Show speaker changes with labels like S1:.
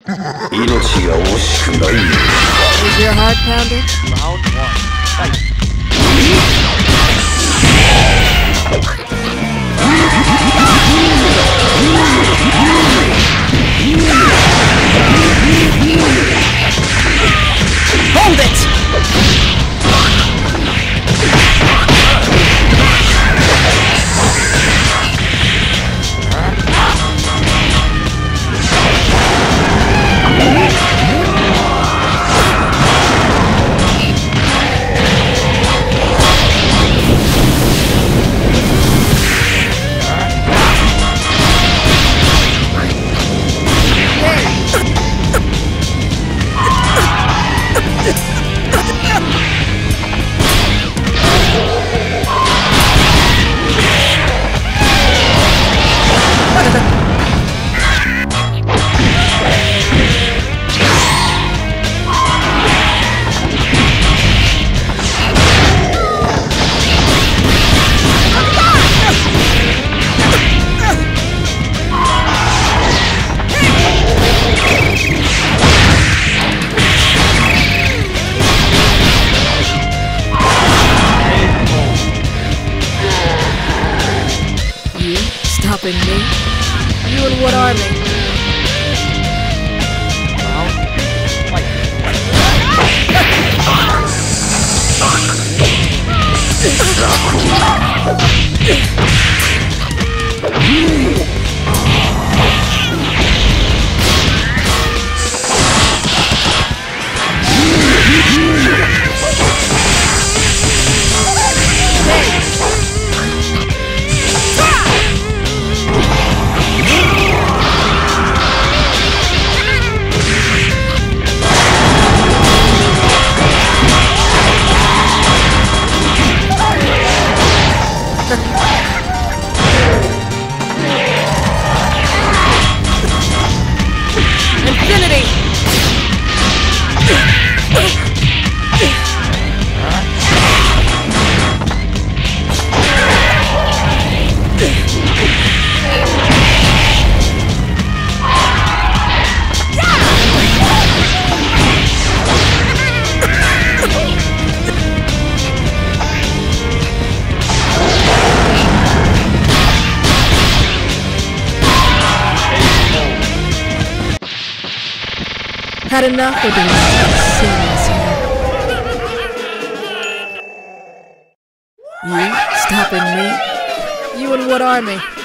S1: 命が惜しくない。
S2: Is your heart pounding?
S3: Round one. Fight.
S2: Hold it! Stopping me? You and what army?
S3: Round fight.
S2: Infinity! Had enough of being serious here. You stopping me? You and what army?